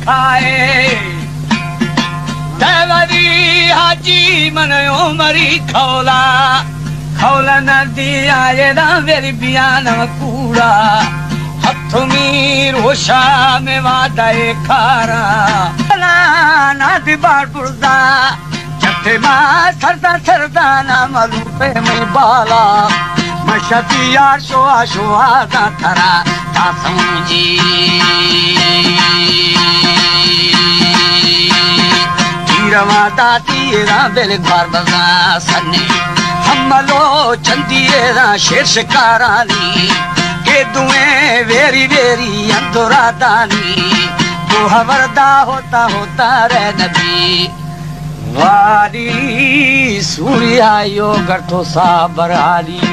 खाए देवरी हाजी मन उमरी खौला खौला नदी आए ना मेरी बियान कूड़ा हथों में रोशा में वादाए खारा नादी बार पुरदा जते मां सरदा सरदा ना मलूपे में बाला मशती यार शोआ शोआ दा थरा ता समझी तीरवा दाती रा बेल बार बजा सन्ने हमलो चंदिए रा शेर शिकारानी के दुए वेरी वेरी अंधुरा दानी तो हवरदा होता होता रे नबी वाली सूर्या यो गठो साबर आलियो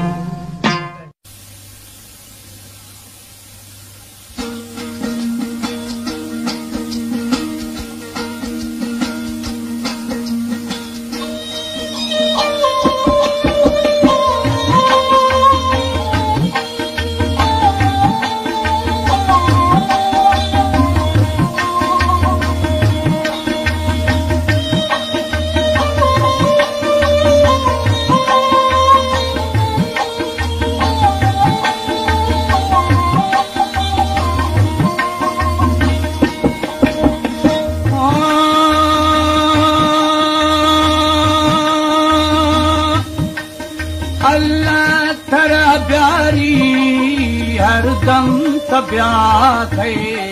हरदम ब्यास है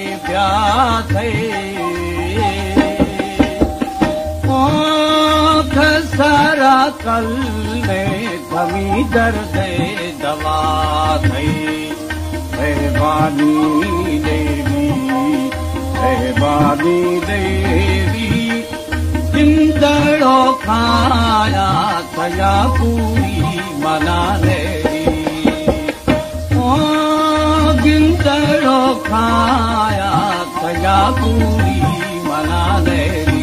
ओ खसरा कल ने कमी दर्द दवा है मेहरबानी देवी जिंदड़ो खाया सया पूरी मना ले जिंदड़ो खाया सया पूरी मना ले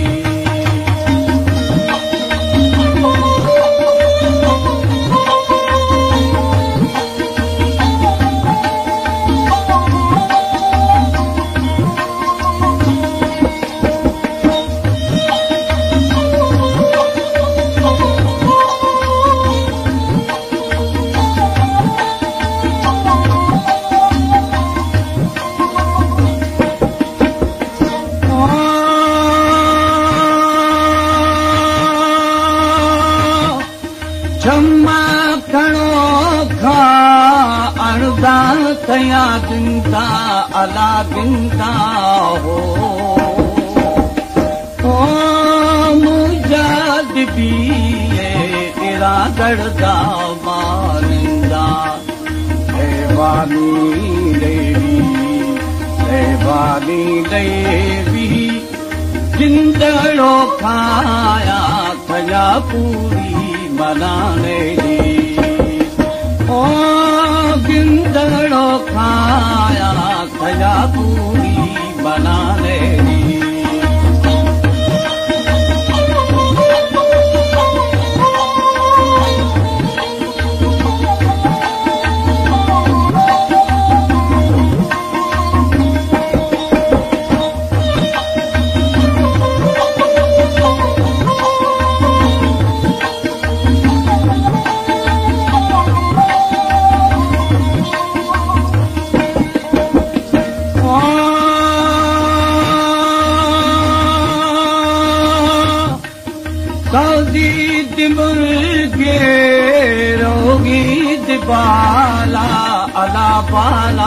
तया गिनता अला गिनता हो मुजाद भी तेरा गढ़दा मारिंदा देवानी देवी जिंदड़ो खाया तया पूरी मनाने ओ जिंदड़ो खाया सया पूरी बना ले बाला अला बाला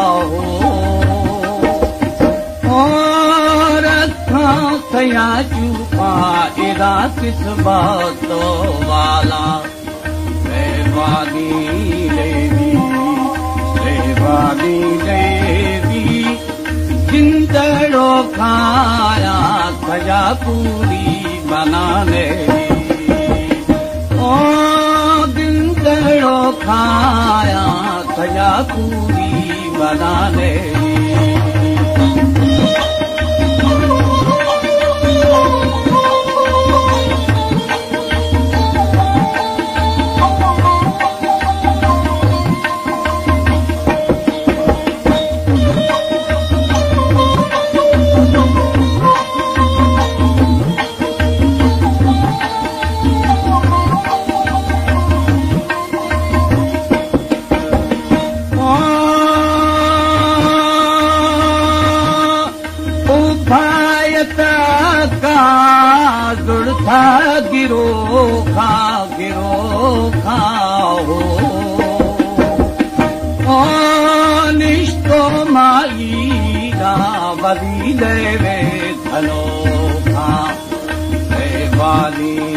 हो रखा सया चूपा इरा किस बात वाला देवानी देवी जिंदड़ो खाया सया पूरी बना ले जिंदड़ो खाया सया पूरी बना ले गिरो खा हो निष्ठो माई बदी देवे धनो खा वाली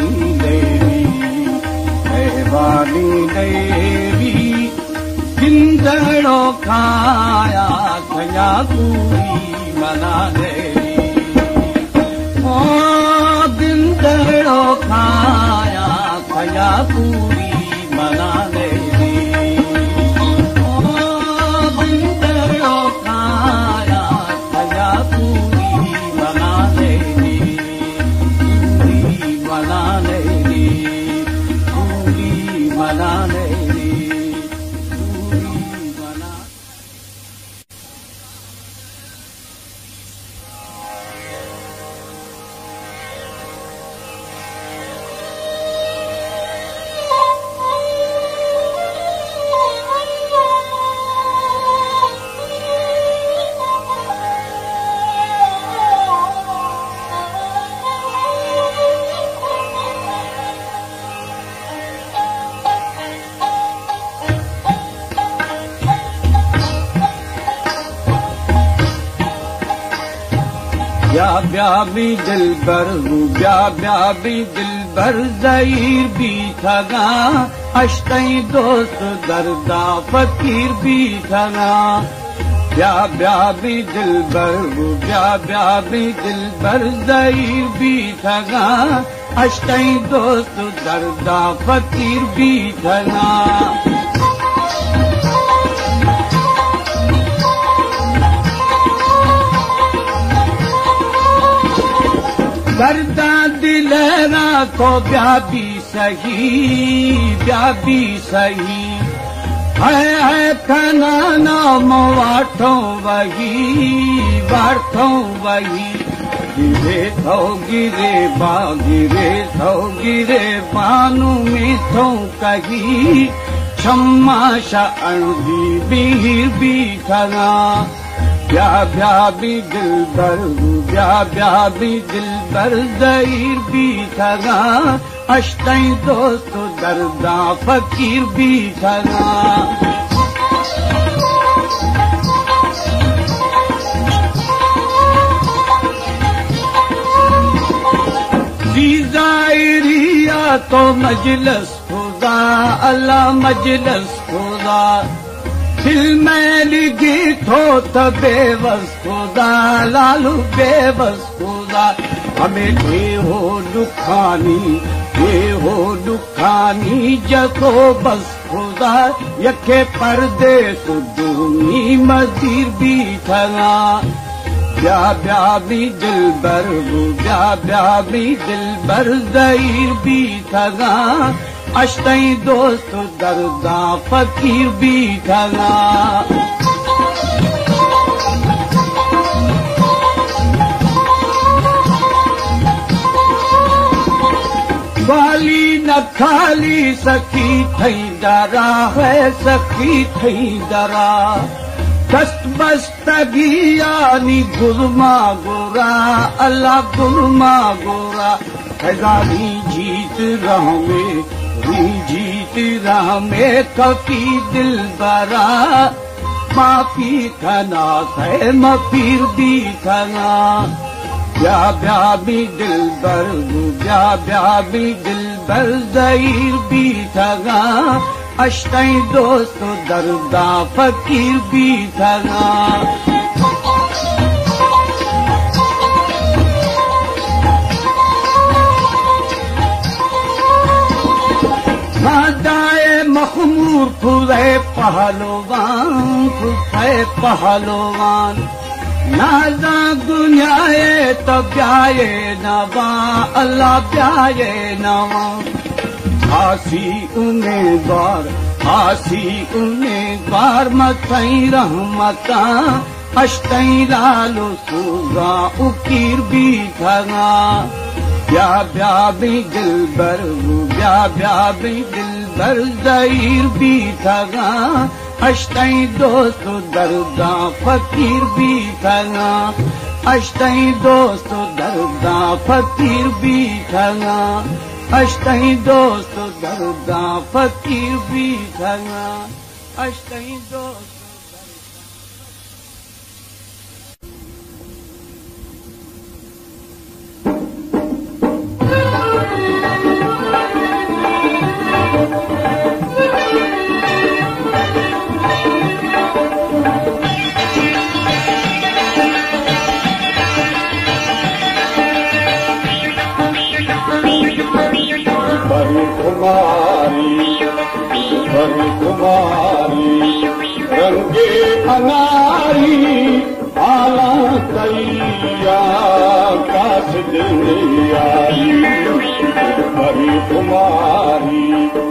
देवी जिंदड़ो खाया खया पूरी मना देवी ओ जिंदड़ो खाया खया पूरी मना देवी ओ जिंदड़ो खाया खया पूरी मना देवी पूरी मना देवी पूरी मना देवी ब्या भी दिलबर ब्या भी दिलबर ज़हीर भी थगा अश्तई दोस्त दर्दा फकीर भी थगा ब्या भी दिलबर ब्या भी दिलबर ज़हीर भी थगा अश्तई दोस्त दर्दा फकीर भी थगा दर्दा दिलरा को ब्या भी सही है खना नाम वाठों वही गिरे बानू में थो कही क्षमा शादी बीर भी खना ब्या भी दिलबर ब्या भी दिलबर ज़हीर भी थगा अश्तई दोस्त दर्दा फकीर भी थगा ज़ाहिरिया तो मजलिस खुदा अल्लाह मजलिस खुदा दिल में लिखी थो त बेवस खुदा लालू बेवस खुदा हमें ये हो दुखानी जको बस खुदा यखे परदेस दूनी मज़ीर भी थगा ब्या भी दिलबर ब्या भी दिलबर ज़हीर भी थगा अश्तई दोस्त दर्दा फकीर भी थगा वाली न खाली सखी थई दरा है सखी थई दरा दस्त बस्तगी यानी गुरमा गोरा अल्लाह गुरमा गोरा हजारी जीत रह में कफी दिल बरा माफी खना है मफीर भी खना ब्या भी दिलबर ब्या भी दिलबर ज़हीर भी थगा अश्तई दोस्त दर्दा फकीर भी थगा दाए मखमूर खुले पहलवान नाजा दुनियाए तो ब्याए नवा अल्लाह ब्याए नवा आसी उम्मीदवार मथई रहमता अश्तई लालो सूगा उकीर भी थगा ब्या भी दिलबर ब्या भी दिलबर ज़हीर भी थगा अश्तई दोस्त दर्दा फकीर भी थगा अष्टई दोस्त दर्दा फकीर बीठना अष्टई दोस्त दर्दा फकीर बीठना अष्टई दोस्त कुमारी रंगे अनारी आला तैया काश दिलियारी बड़ी कुमारी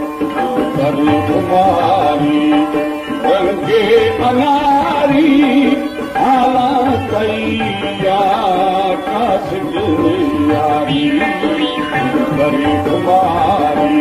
रंगे अनारी आला तैया काश दिलियारी बड़ी कुमारी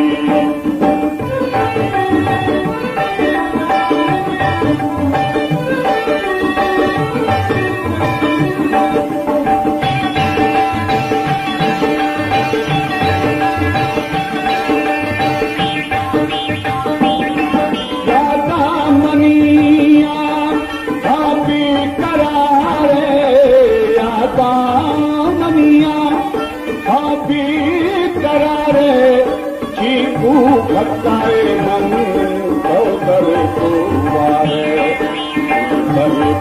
भक्ताए मन सौदर कुमारे बड़ी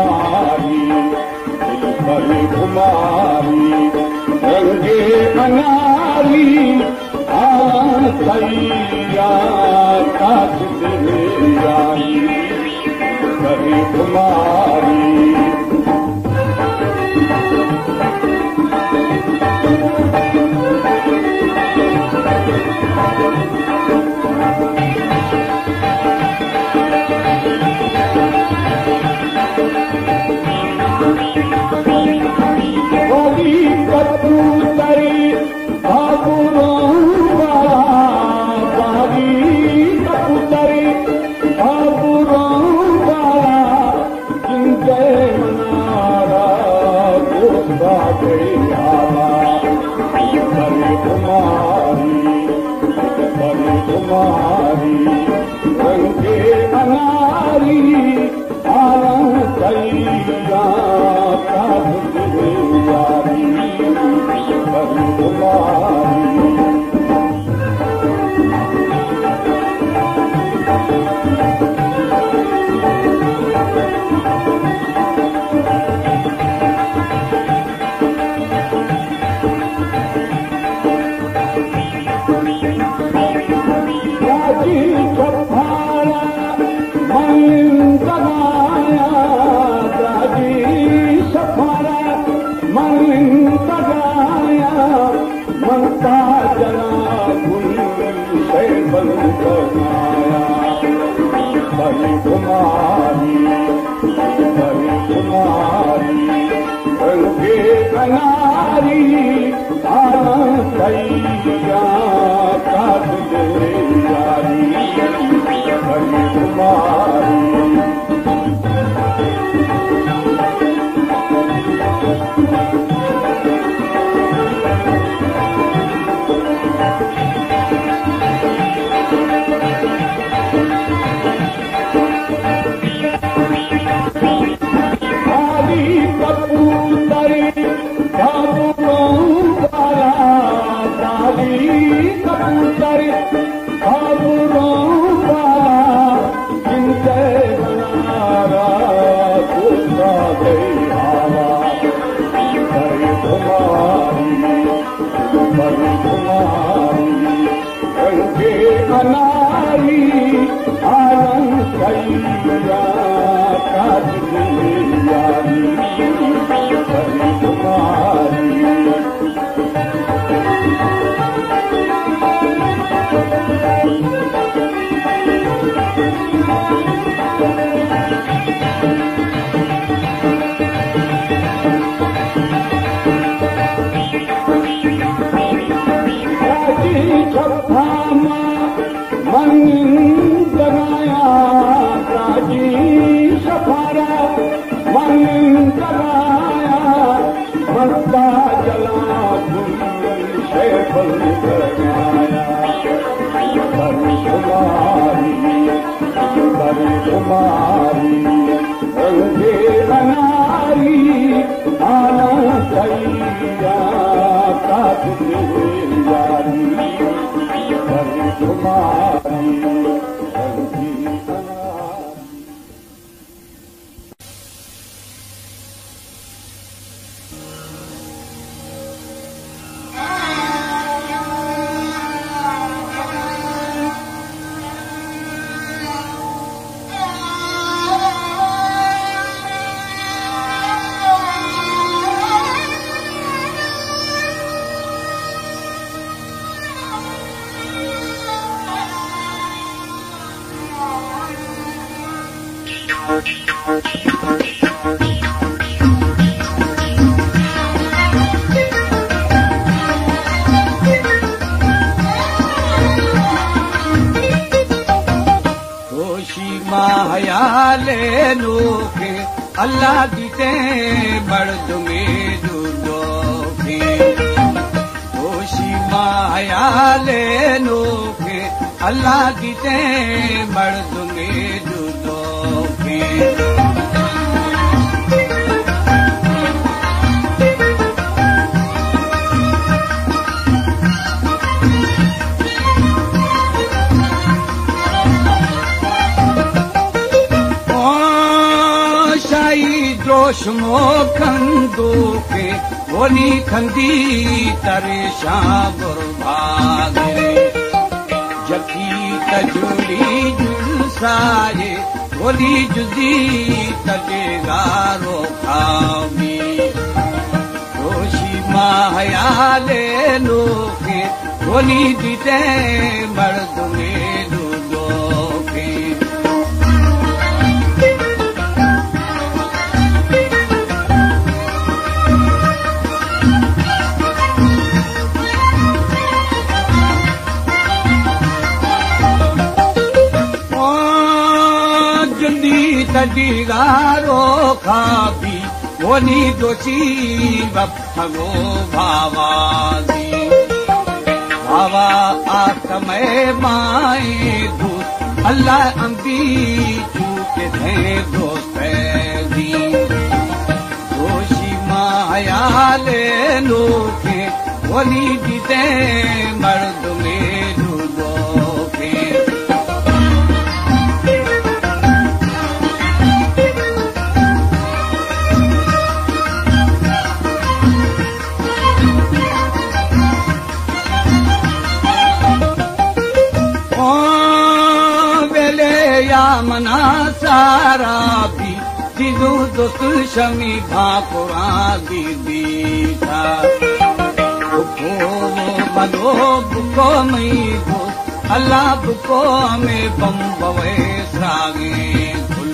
कुमारी रंगे अनारी आया काश दिलियारी बड़ी कुमारी रंगे अनारी आला तैया काश दिलियारी बड़ी कुमारी बड़ी कुमारी रंगे अनारी आला तैया काश दिलियारी बड़ी कुमारी अनारी आला तैया काश दिलियारी बड़ी कुमारी मन जगाया अल्लाह दीते मर्द में दूधो के होशी मायाले नो के अल्लाह दीते मर्द में दूधो के जोशमो कंदो के बोली खंदी तरे शाम भागे जकी तजुली जुलसाए बोली जुदी तजे गारो खामी जोशी मायाले लो के बोली दीते मर्द में दूधो के तजीगारो खाबी बोनी दोषी बप्पगो भावादी भावा आत्मय माए दूत अल्लाह अंबी चूके थे दोस्ती दोषी मायाले लोके बोनी दीते मर्द में दूधो के मना सारा भी दिलू दोस्त शमी भाकुरा दीदी था बुको मनो बुको मई दो अल्लाह बुको में बम बवे सागे गुल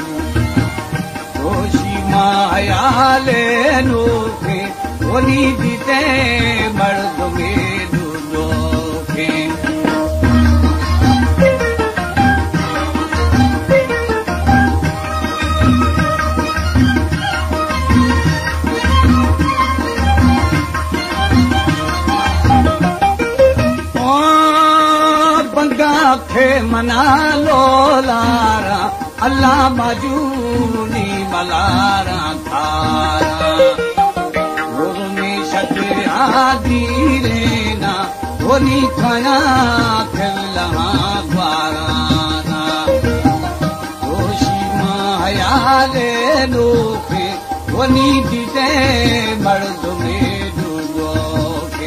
दोषी मायाले नो के बोली दीते मर्द में दूधो के खे मना लो लारा अल्लाह मजूनी मलारा थारा गुरु में शतरा दीरेना होली खाना खेलहा द्वाराना दोषी मायाले लोके होली दीते मर्द में दूधो के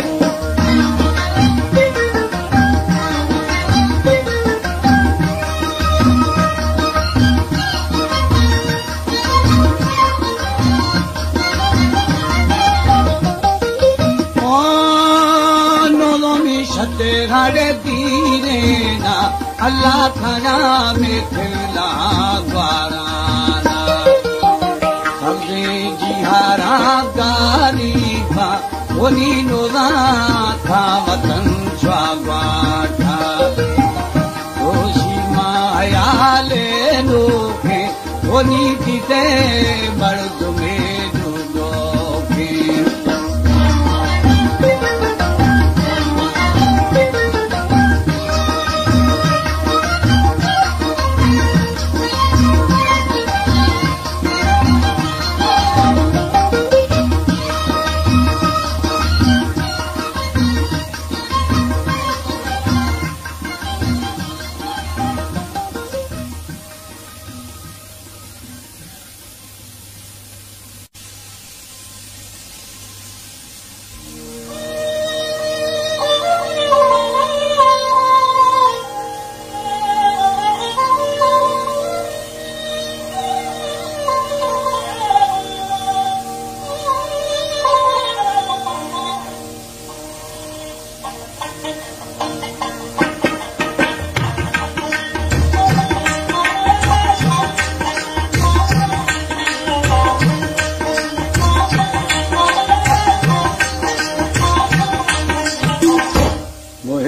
घरे दीने ना अल्लाह खाना में खेला द्वाराना सबसे जिहारा गारी था बोली नोदा था वतन स्वागवाठा दोषी मायाले लोके बोली दीते मर्द में दूधो के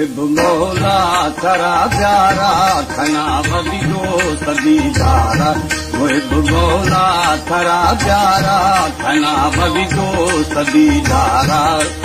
मुहिब मौला थरा प्यारा खना बदियो सदीदारा मुहिब मौला थरा प्यारा खना बदियो सदीदारा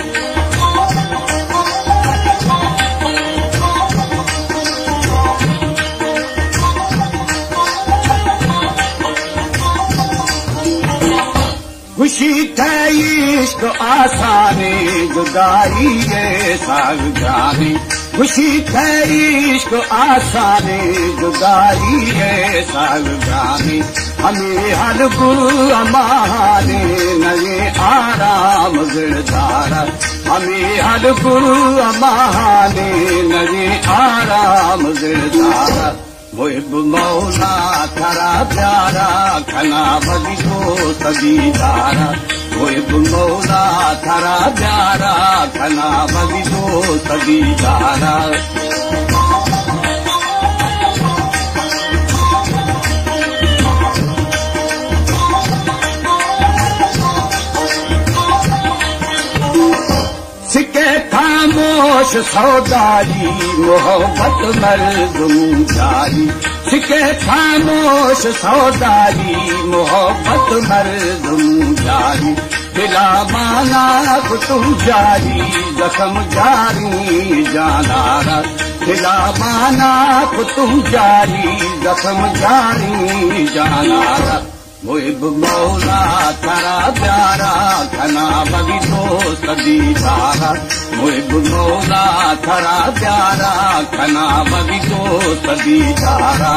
खुशी थे इश्क आसानी जुदाई ये सागरानी खुशी थे इश्क आसानी जुदाई ये सागरानी हमें हर गुरु अमाने नए आराम गिरदारा हमें हर गुरु अमाने नए आराम गिरदारा मुहिब मौला थरा प्यारा खना बदियो सदीदारा मुहिब मौला थरा प्यारा खना बदियो सदीदारा सिके खामोश सौदारी मोहब्बत मर्दुम जारी सिके खामोश सौदारी मोहब्बत मर्दुम जारी दिला माना तुम जारी जख्म जारी जानारा दिला माना तुम जारी जख्म जारी जानारा मुहिब मौला थरा प्यारा खना बदियो सदीदारा मुहिब मौला थरा प्यारा खना बदियो सदीदारा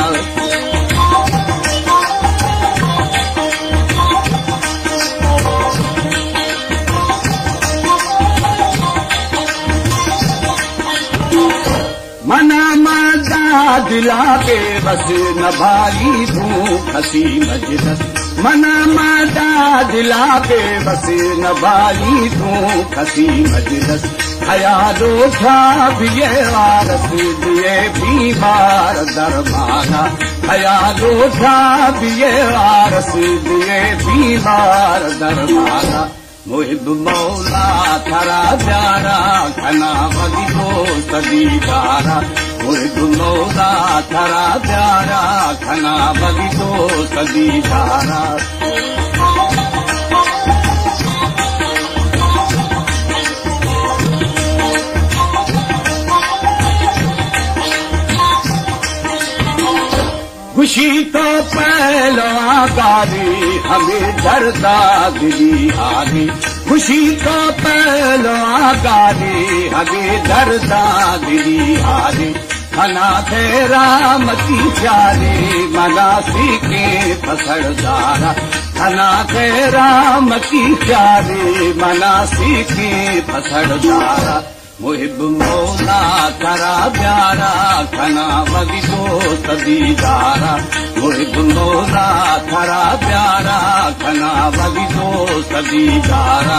मना मादा दिला के बस न भाई तू खसी मजलस मना मादा दिला के बस न भाई तू खसी मजलस ख्यालो था भी ये वारस दिए बीमार दरमाना ख्यालो था भी ये वारस दिए बीमार दरमाना मुहिब मौला थरा प्यारा खना बदियो सदीदारा मुहिब मौला थरा प्यारा खना बदियो सदीदारा खुशी तो पहला गारी हमें डरदा दिली आगी खुशी तो पहला गारी हमें डरदा दिली आगी खना तेरा मती प्यारे मनासी के फसरदारा खना तेरा मती प्यारे मनासी के फसरदारा मुहिब मौला थरा प्यारा खना बदियो सदीदारा मुहिब मौला थरा प्यारा खना बदियो सदीदारा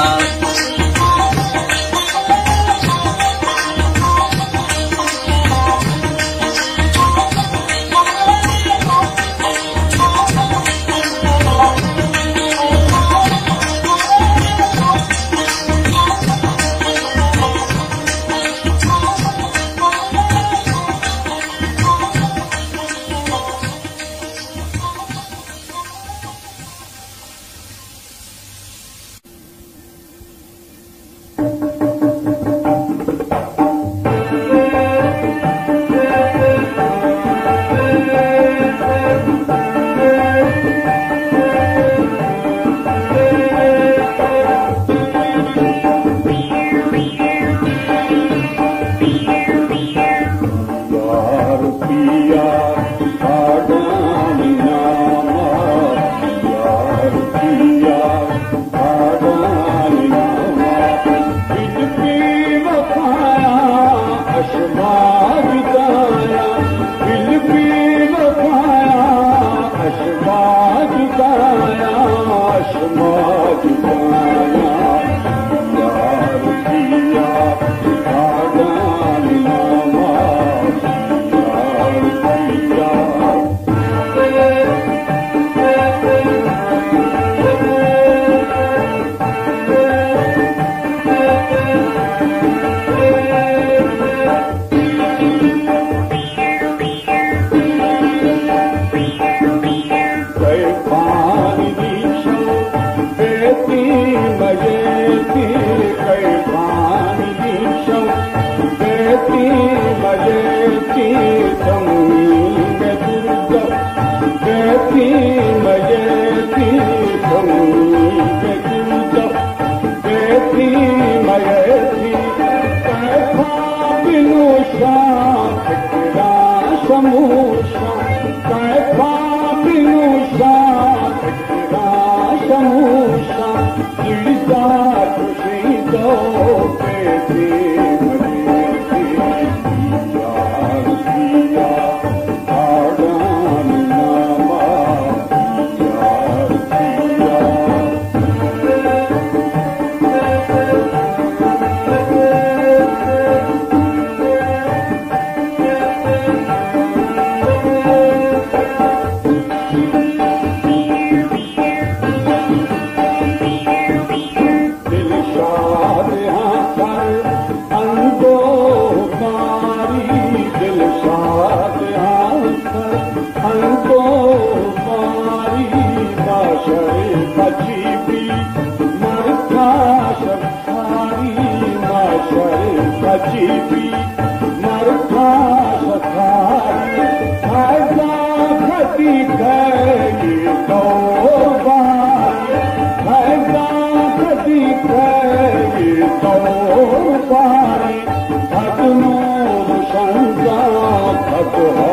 अंतो मारी माशरे बचीबी मरखा सखारी माशरे बचीबी मरखा सखारी फायदा खती गई तो बारी फायदा खती गई तो बारी भगनो संगा भग हो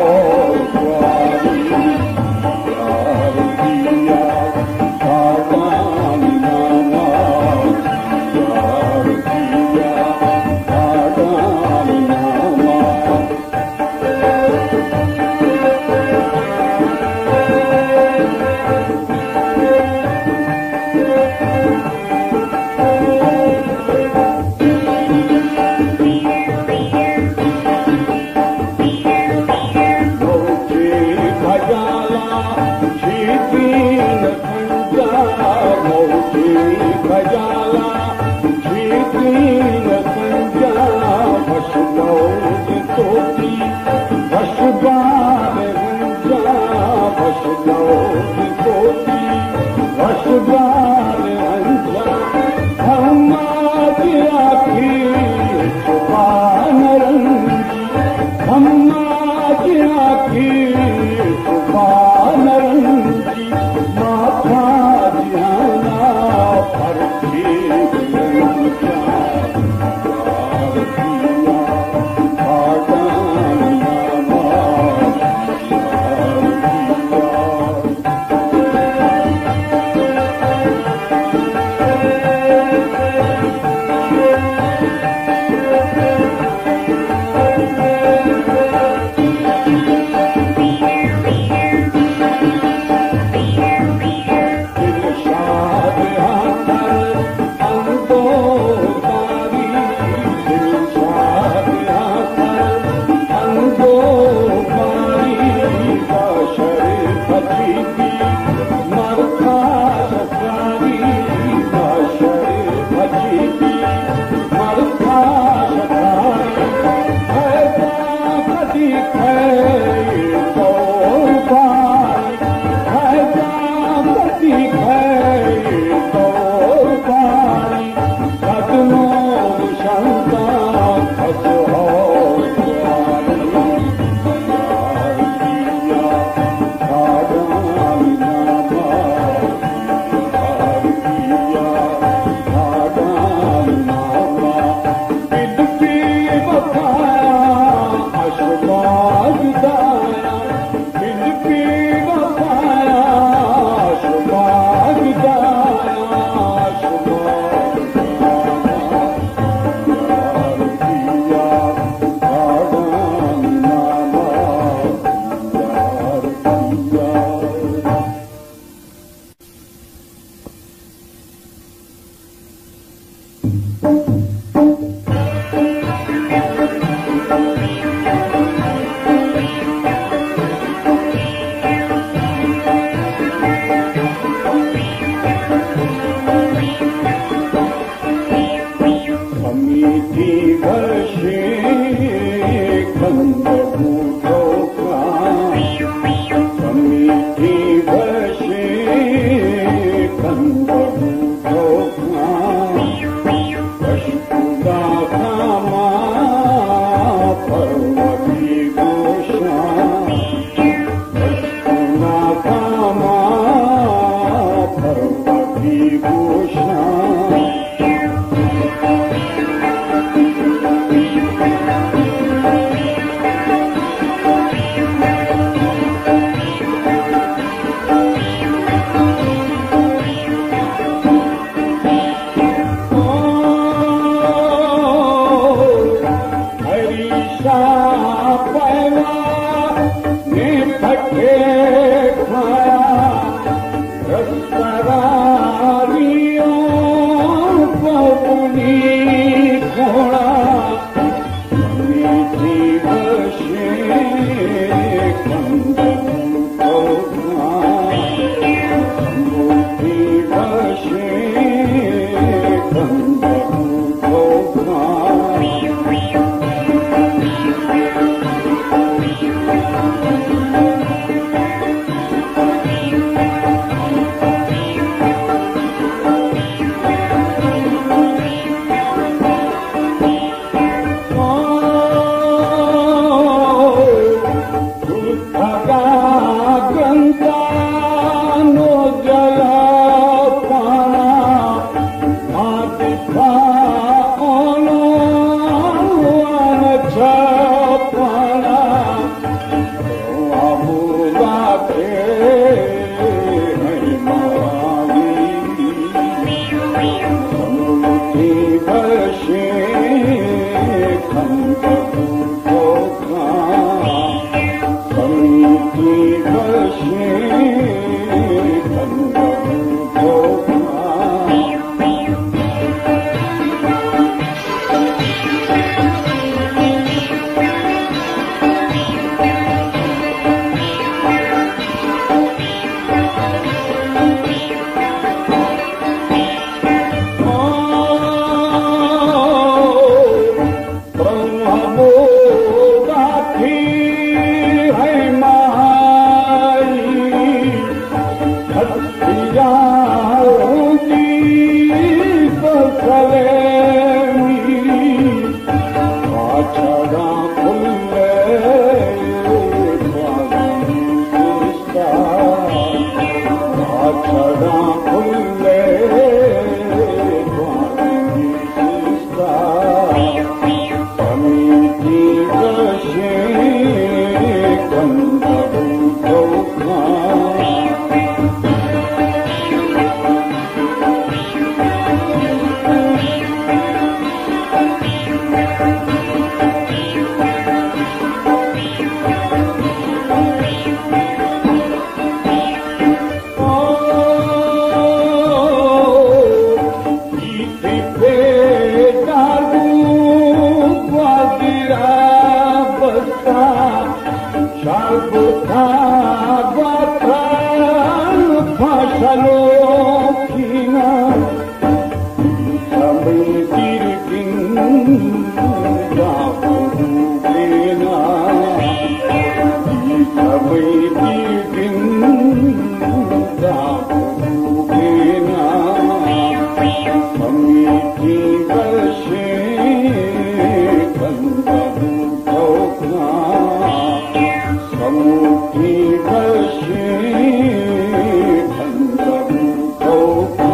Sharbuta Vatan Phasalo Kina Samay Tirkin Dapurena Samay Tirkin Dapurena Samiti Varshe Kandahu Tokna Samuti Varshe Kandahu Tokna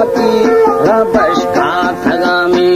मती रबश का थगामी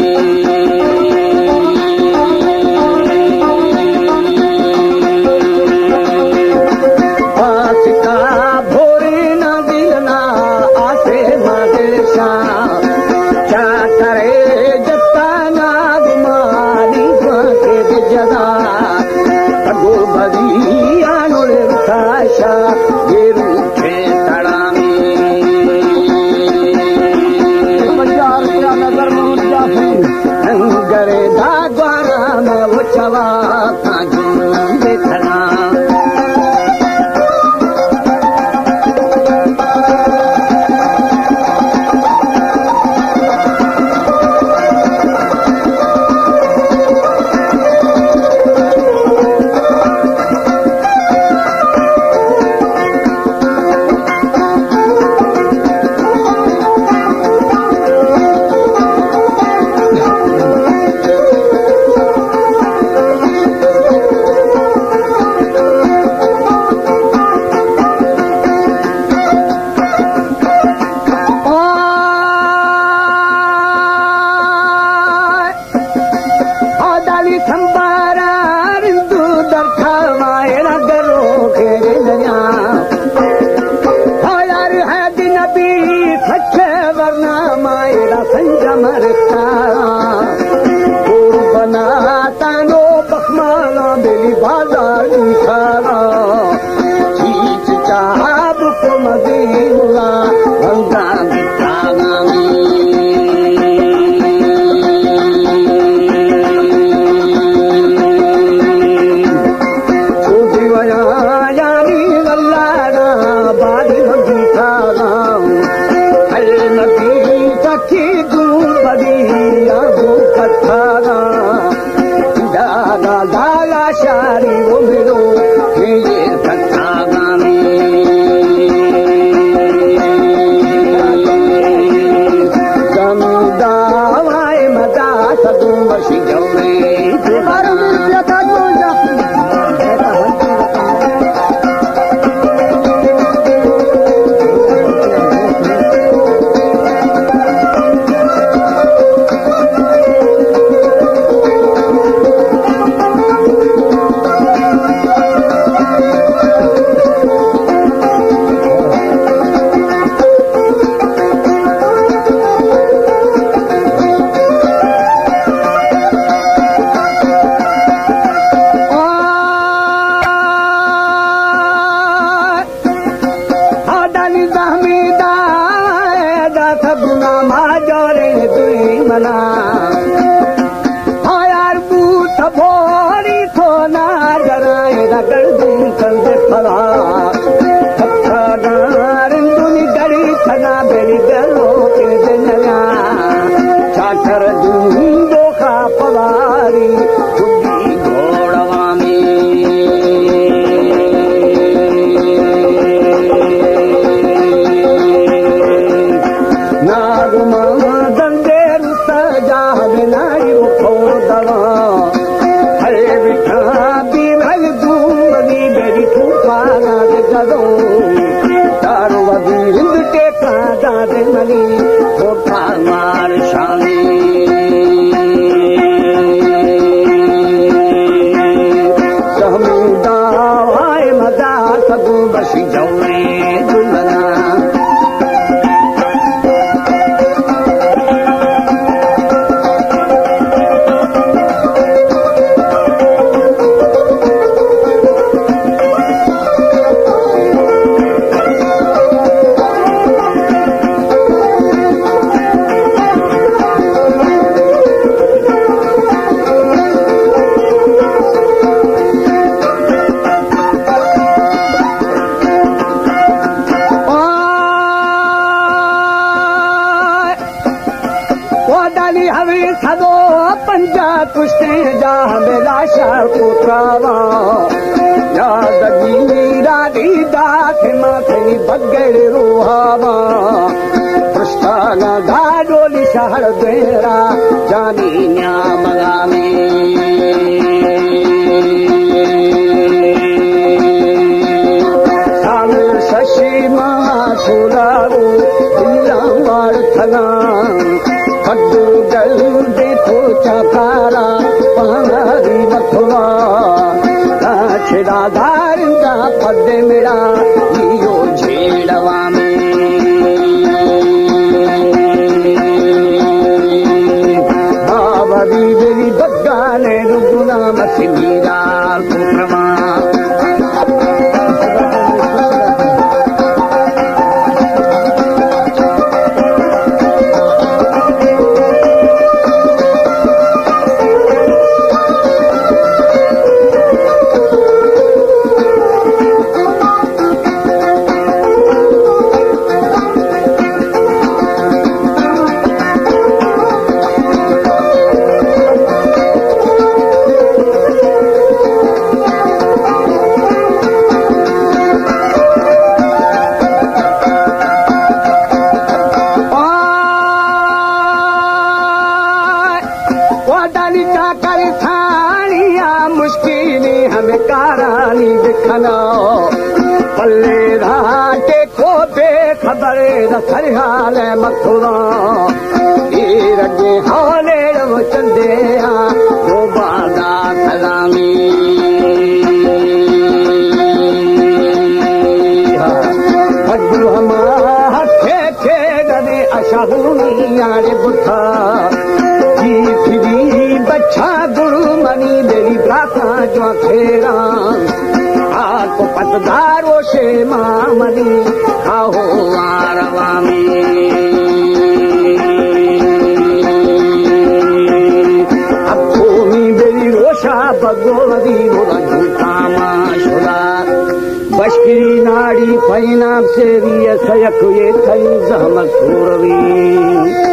शशि महासुरारो खना कद्दू गल देखो चाकारा पहाड़ी मथुरा छेदाधार दा पद मेरा यो झेड़वा में बाबा बीबी बगाने रुगुना मत मीरा कुप्रमा पल्ले घाटे को बेखबर सरहाल मथुरा रगे हौले चंदे वो बादा सलामी बदू हमारा थे गए अशाहूनी बुथा फिरी बच्चा गुरु मनी मेरी प्रार्थना जो फेरा आपको पतदारो से मामनी खाओ आरवा में अब भूमि बेरी रोशा भगवती बोला झूठा माशुरा बशकिरी नाड़ी पैनाब से भी सयक ये थई जहमत सूरवी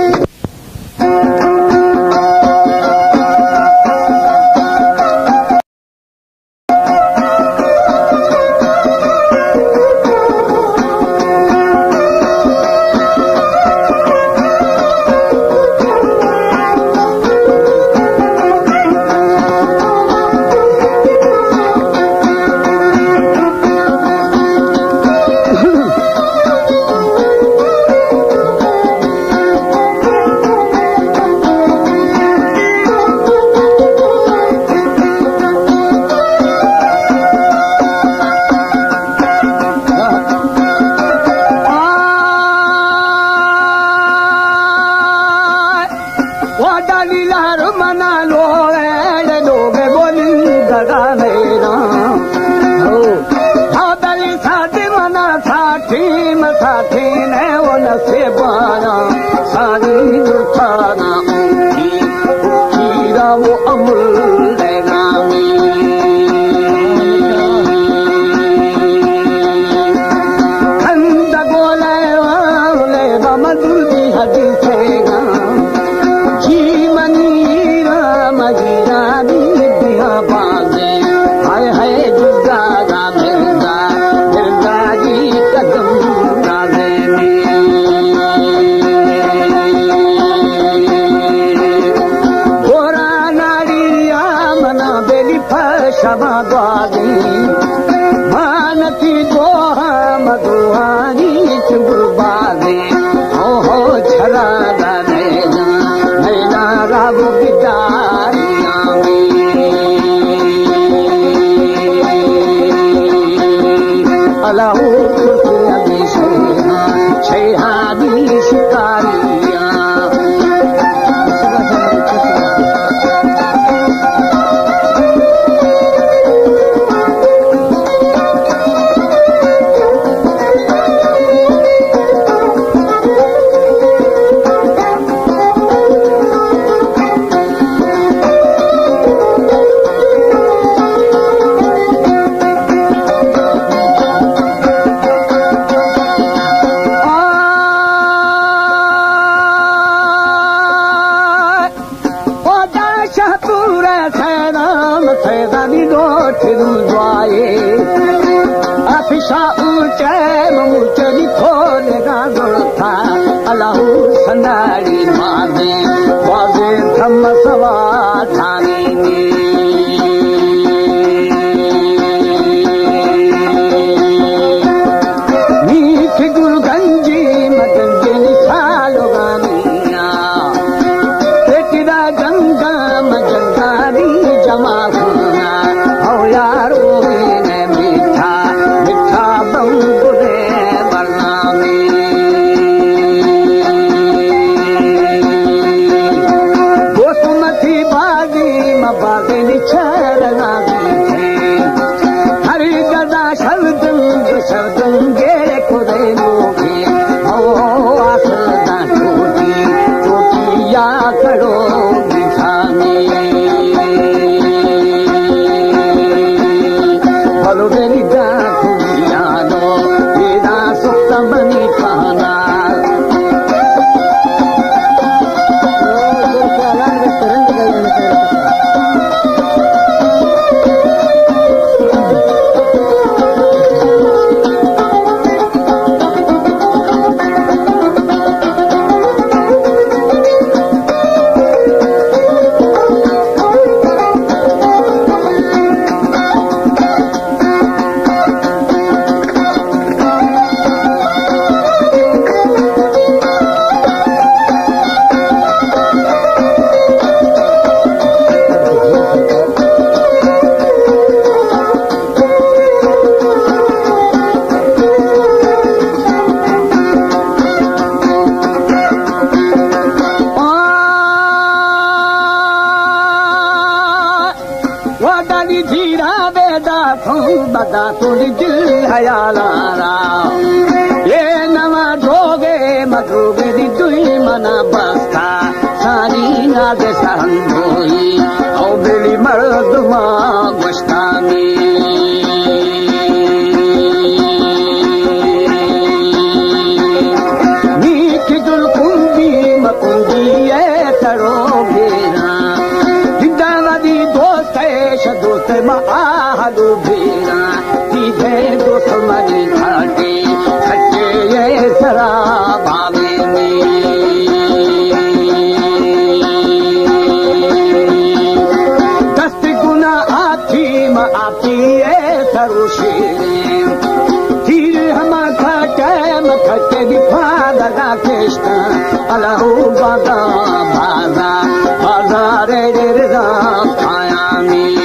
बता तुझी दिल हयालारा ये नवा ढोगे मधुबरी तुई मना बस्ता सारी नाज सहंदोई औ बेली मर्दमा गुस्तानी नीक दुल कुंदी मकुंदी ये तरो बेरा जिंदावदी दोस्त दोस्त आहलू बेरा सीधे दोस्त मनी घाटे सच्चे ये सरा भावे में दस्त गुना आती म आती ये सरुषे तीर हम खटे म खटे दिफा दगा कृष्ण अलहू बागा बाजा बाजा रे रे रे आया में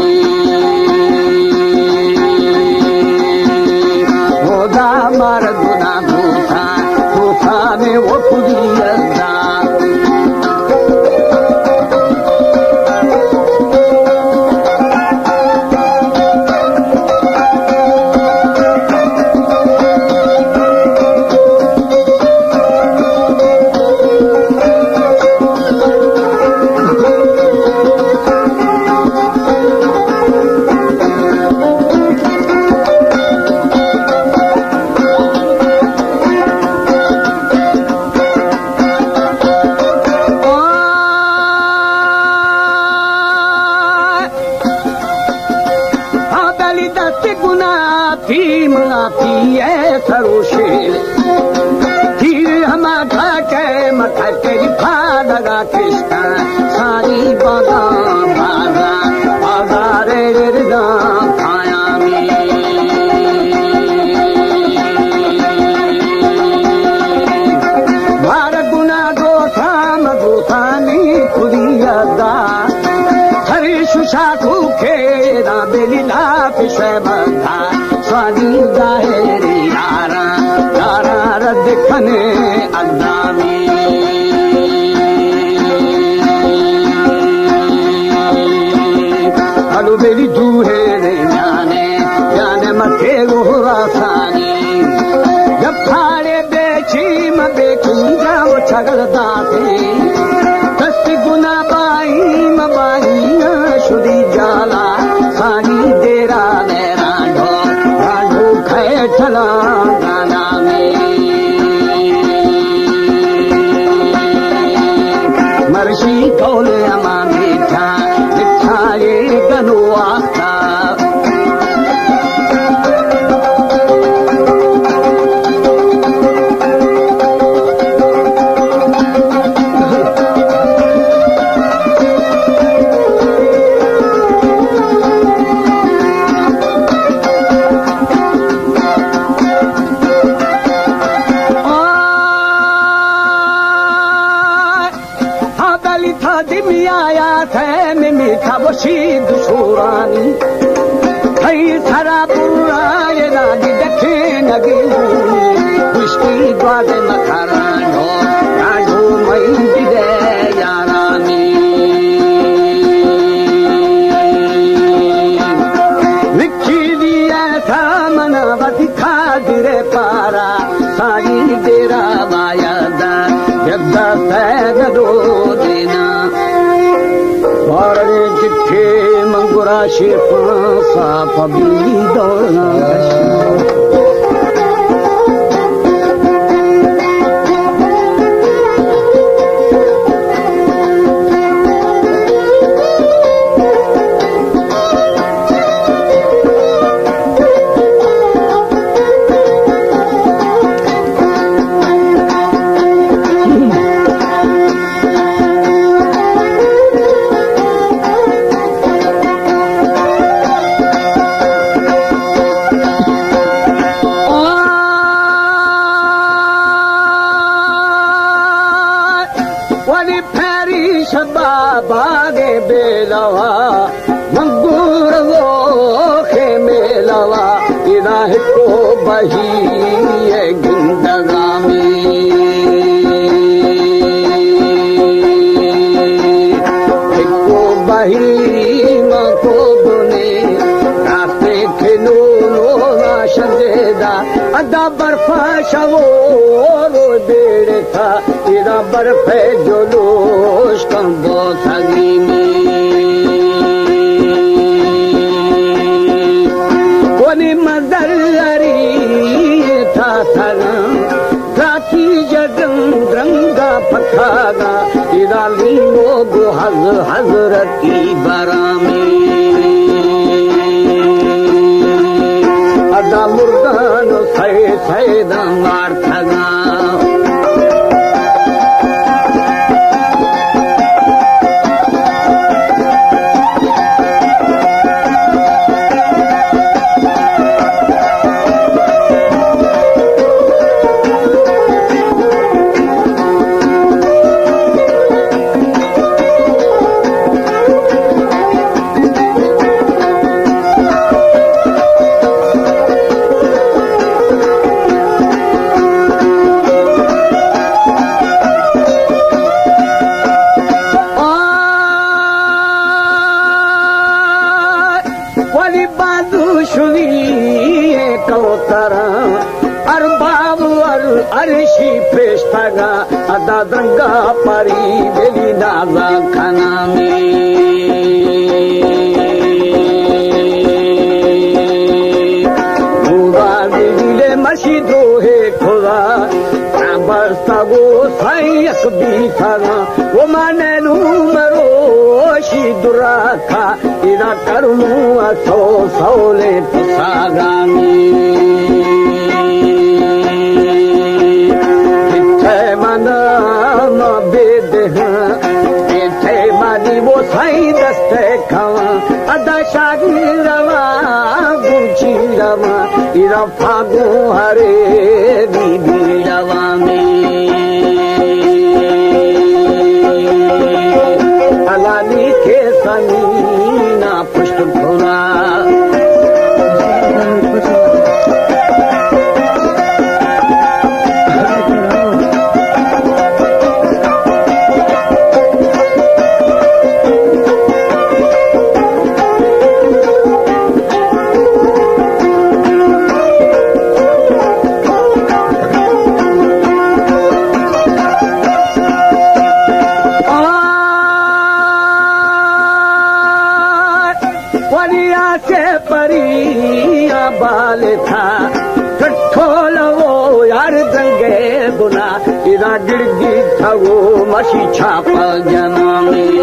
होदा मार गुना भूसा भूसा में वो पुदियदा कृष्ण सारी बागा बागा बागा रे रे खाया में बार गुना दो थाम गोथानी खुदियदा हरि सुषा खूखे रा बेलीला पिछे बंधा स्वादी जाहेरी यारा यारा रद खने अल्लाह में बेली दूहे रे जाने मथे गोरासानी जब फाड़े बेची म बेचू जाओ छगल दाते दस्त गुना बाई म बाई शुदी जाला सानी तेरा ने रांढो रांढो खे चला गाना में मर्शी कौल अमा मीठा मिठा ये गनो आता मीठा बशीद सोरानी कई सारा बुराए रानी दखे नगे पुष्टि द्वारे मखारानो राजो मई दिदे यारानी लिखी दिया था मनावती खादिरे पारा सारी तेरा मायादा जब्दा सैगदो देना और चिट्ठे मंगुरा शेफ साफ भी दौड़ना बागे बेलवा मंगूर वो खे मेलवा इराह को बही ये गिंदगामी को बही न को बुने रास्ते खिलो बर्फा शवो रो बेड़े था इरा बर्फ जुलूस कंबो थगी में कोनी मदर अरी था थरम राती जगम रंगा पखागा इरा लीमो गो हजरती बरा में अदा मुर्दान सैदा मार थगा अर्शी पेशगा अदा दंगा परी बेली नाजा खाना में पूरा दिले मशीदो है खुदा बस्ता गो साई अकबी थाना वो माने नू मरो शी दुरा खा इरा करमू असो सोले पसागा में वो साई दस्ते खावा अदा शादी रवा गुची रवा इरा फागो हरे बीबी रवा में अलानी के सनी ना पुष्ट भुना बाल था ठोलो यार दंगे गुना इरा गिरगी था वो मशी छापा जना में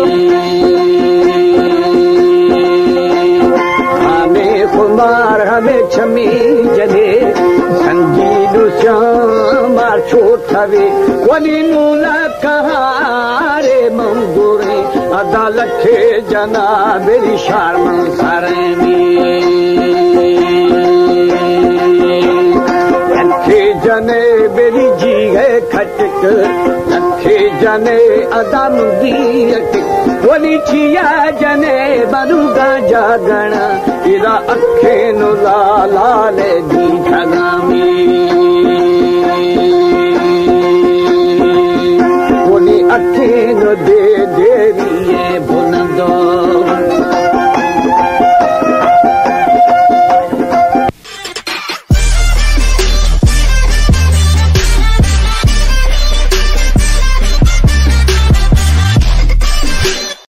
हमें कुमार हमें छमी जने संगीत श्यामार छोटवे वनी नूला कहारे मंगूरे अदालत के जना मेरी शार्म सारे में जने बेरी जी है खटक लखे जने अदम दी अटक वली छिया जने बनुगा जागण इरा अखे नु लाले